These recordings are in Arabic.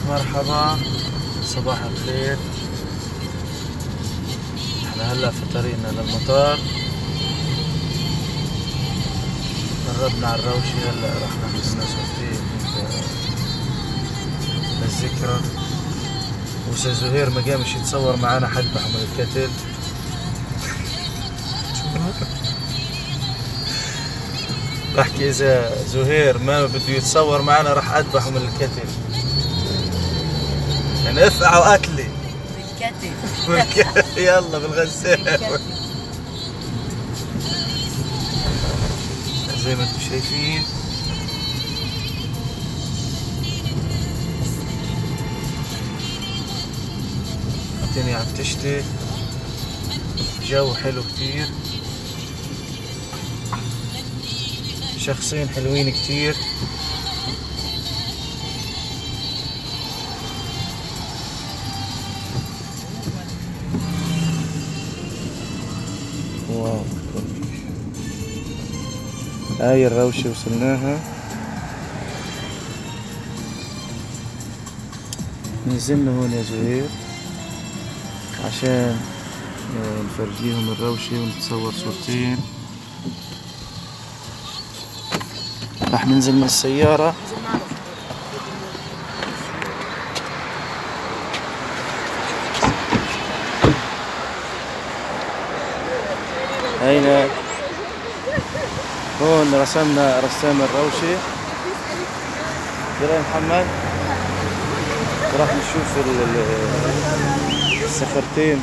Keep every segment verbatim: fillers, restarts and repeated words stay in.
مرحبا، صباح الخير. احنا هلا في طريقنا للمطار، قربنا على الروشة. هلا رح ناخذ لنا صورتين للذكرى. وأستاذ زهير ما قامش يتصور معنا حد بحمل الكتل. بحكي إذا زهير ما بده يتصور معنا رح أذبحه من الكتل. يعني افقعوا قتلي بالكتل. يلا بالغسالة زي ما انتم شايفين. الدنيا عم تشتي، جو حلو كتير، شخصين حلوين كتير. واو، هاي الروشة وصلناها. نزلنا هون يا زهير عشان نفرجيهم الروشة ونتصور صورتين. راح ننزل من السيارة. هينا هون رسمنا رسام الروشة. يلا يا محمد، راح نشوف الصخرتين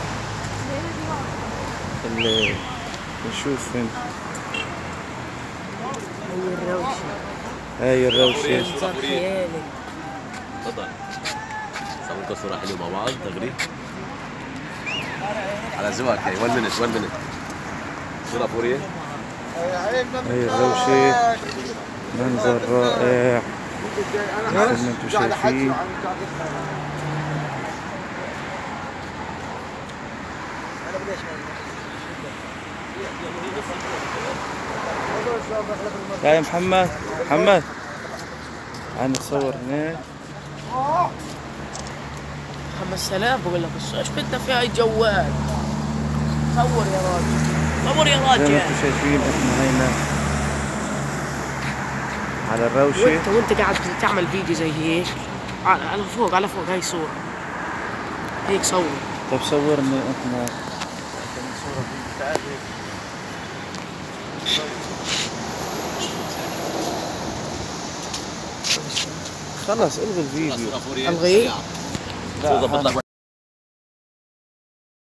اللي نشوف فين. هاي الروشة، هاي الروشة. تفضل صورت صورة حلوة مع بعض دغري على ذوقك. هي one minute one minute صورة فورية. هاي الروشة، منظر رائع مثل ما انتم شايفين. يا محمد، محمد تعال نتصور هناك. خمس آلاف بقول لك. ايش بدنا في هاي الجوال؟ صور يا راجل، صور يا راجل. زي ما انتم شايفين احنا هينا على الروشة. وانت وانت قاعد تعمل فيديو زي هيك على على فوق، على فوق هاي صورة هيك صور. طيب صورني احنا صورة فيك. تعال هيك. خلص الغي الفيديو. الغيه؟ لا